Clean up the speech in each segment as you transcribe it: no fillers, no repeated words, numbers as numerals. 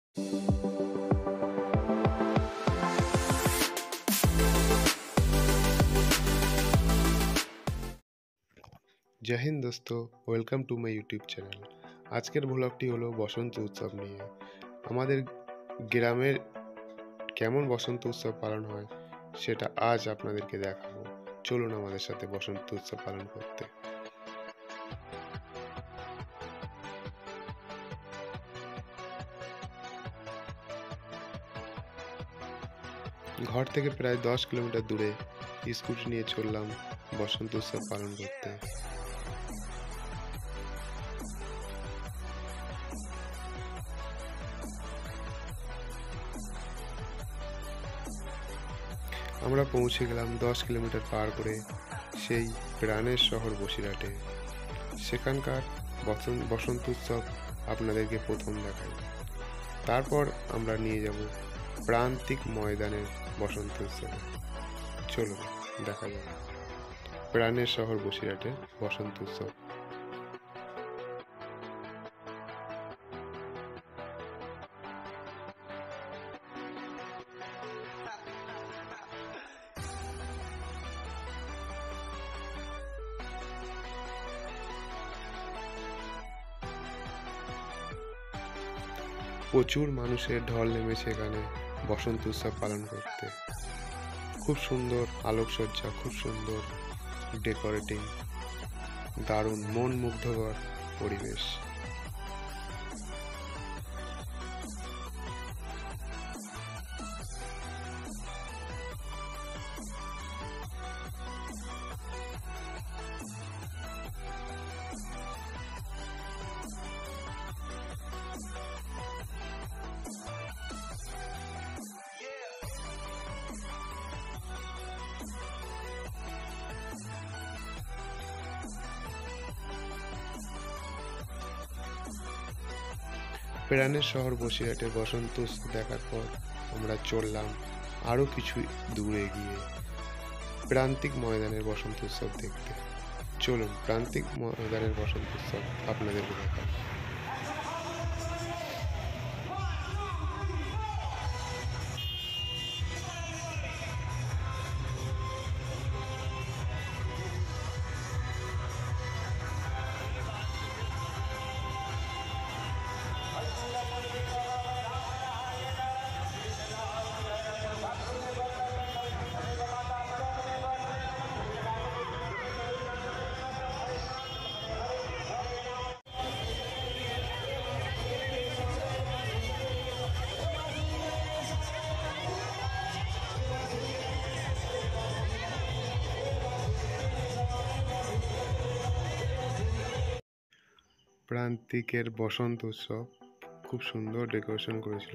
जय हिंद दोस्तों, welcome to my YouTube channel. आजकेर ब्लगटी हलो बसंत उत्सव निये। आमादेर ग्रामेर केमन बसंत उत्सव पालन हय सेटा आज आपनादेरके देखाबो। चलुन आमादेर साथे बसंत उत्सव पालन करते। घर থেকে প্রায় 10 কিলোমিটার দূরে স্কুটি নিয়ে চললাম বসন্ত উৎসব পালন করতে। আমরা পৌঁছে গেলাম 10 কিলোমিটার পার করে সেই প্রাণের শহর বসিরহাটে। সেখানকার বসন্ত উৎসব আপনাদেরকে প্রথম দেখাই, তারপর আমরা নিয়ে যাব প্রান্তিক ময়দানের বসন্ত উৎসবে। চলুন দেখা যাক প্রাণের শহর বসিরহাটের বসন্ত উৎসব। প্রচুর মানুষের ঢল নেমেছে এখানে বসন্ত উৎসব পালন করতে। খুব সুন্দর আলোকসজ্জা, খুব সুন্দর ডেকোরেটিং, দারুণ মন মুগ্ধকর পরিবেশ। প্রাণের শহর বসিরহাটে বসন্ত উৎসব দেখার পর আমরা চললাম আরও কিছু দূরে গিয়ে প্রান্তিক ময়দানের বসন্ত উৎসব দেখতে। চলুন প্রান্তিক ময়দানের বসন্ত উৎসব আপনাদেরকে দেখাই। প্রান্তিকের বসন্ত উৎসব খুব সুন্দর ডেকোরেশন করেছিল।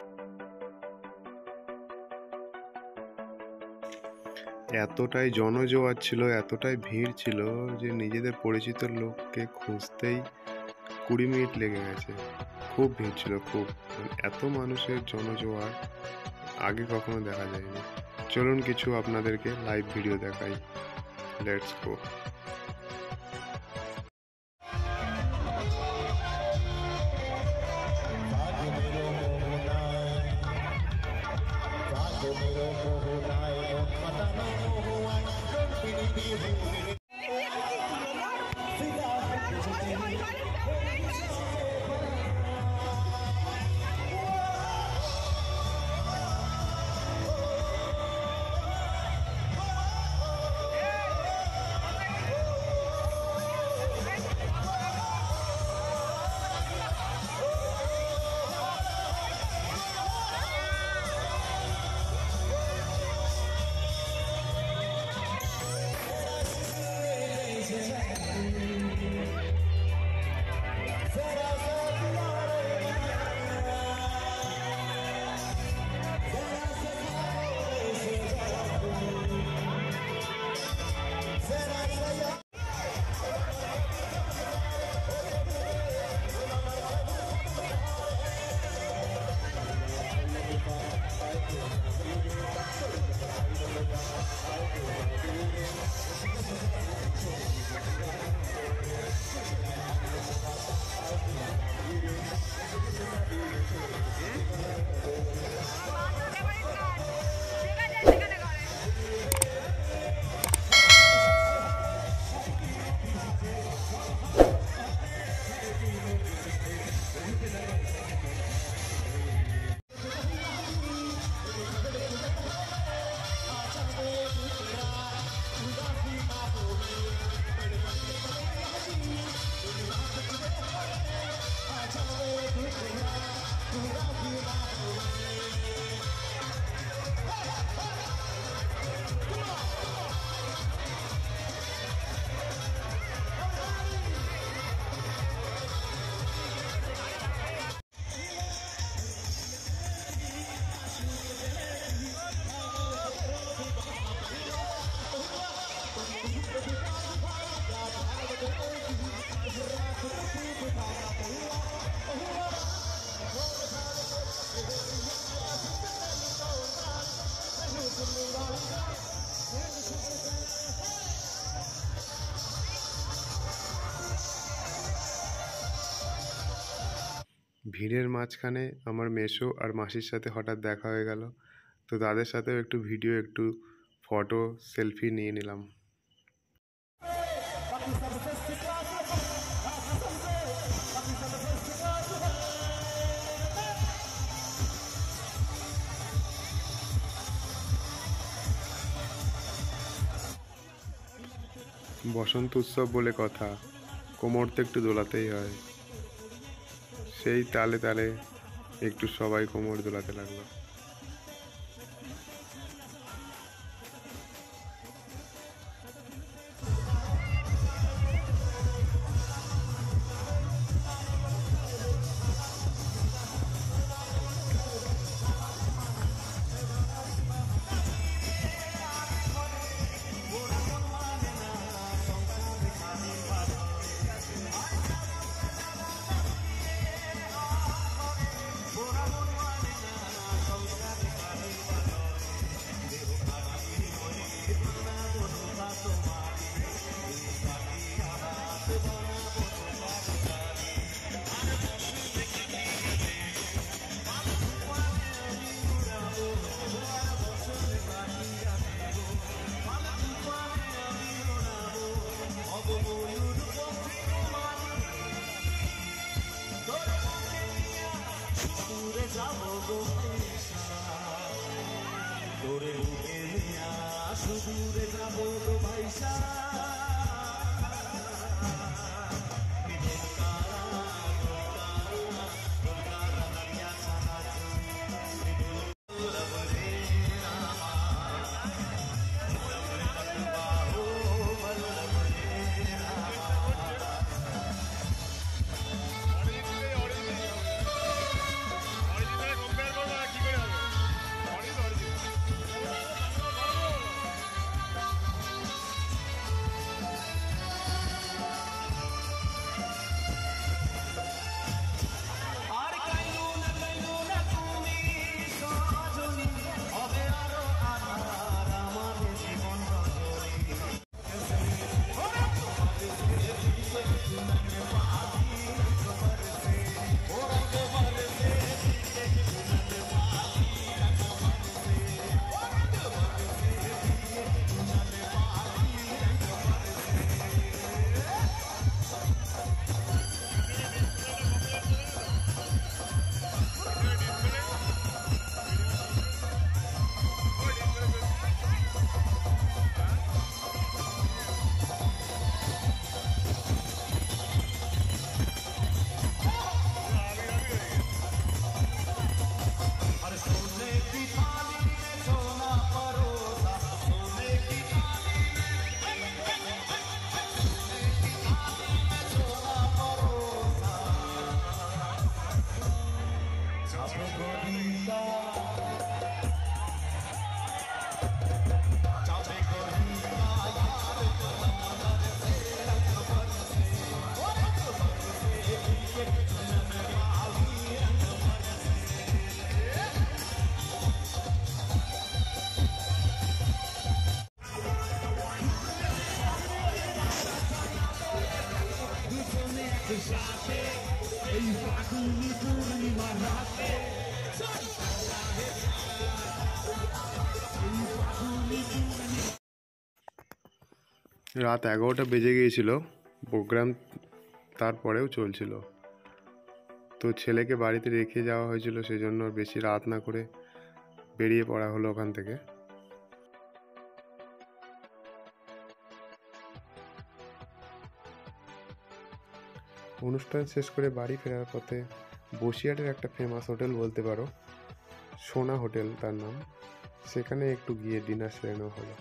এতটাই জনজোয়ার ছিল, এতটাই ভিড় ছিল যে নিজেদের পরিচিত লোককে খুঁজতেই 20 মিনিট লেগে গেছে। খুব ভিড় ছিল, খুব, এত মানুষের জনজোয়ার আগে কখনো দেখা যায়নি। চলুন কিছু আপনাদেরকে লাইভ ভিডিও দেখাই। Let's go. ভিড়ের মাঝখানে আমার মেসো আর মাসির সাথে হঠাৎ দেখা হয়ে গেল, তো তাদের সাথেও একটু ভিডিও, একটু ফটো, সেলফি নিয়ে নিলাম। বসন্ত উৎসব বলে কথা, কোমর তো একটু দোলাতেই হয়। সেই তালে তালে একটু সবাই কোমর দোলাতে লাগলো। তোরে বুকে নিয়া সুদূরে যাবো গো ভাইসা রাত 11টা বেজে গিয়েছিল, প্রোগ্রাম তারপরেও চলছিল। তো ছেলেকে বাড়িতে রেখে যাওয়া হয়েছিল, সেই জন্য বেশি রাত না করে বেরিয়ে পড়া হলো ওখান থেকে। অনুষ্ঠান শেষ করে বাড়ি ফেরার পথে বসিরহাটের একটা ফেমাস হোটেল বলতে পারো, সোনা হোটেল তার নাম, সেখানে একটু গিয়ে ডিনার সেরে নেওয়া হলো।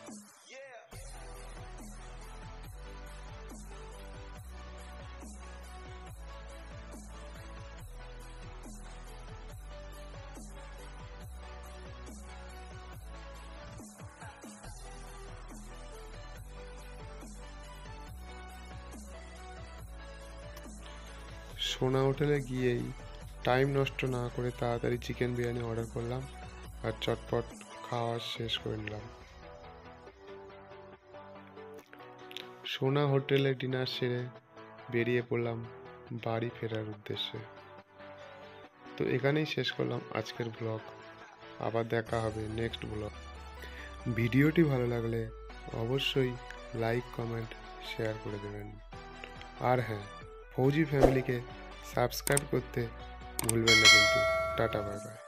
সোনা হোটেলে গিয়েই টাইম নষ্ট না করে তাড়াতাড়ি চিকেন বিরিয়ানি অর্ডার করলাম আর চটপট খাওয়া শেষ করে নিলাম। সোনা হোটেলে ডিনার সেরে বেরিয়ে পড়লাম বাড়ি ফেরার উদ্দেশ্যে। তো এখানেই শেষ করলাম আজকের ব্লগ। আবার দেখা হবে নেক্সট ব্লগ। ভিডিওটি ভালো লাগলে অবশ্যই লাইক কমেন্ট শেয়ার করে দেবেন। আর হ্যাঁ, ফৌজি ফ্যামিলিকে সাবস্ক্রাইব করতে ভুলবেন না কিন্তু। Tata bye by.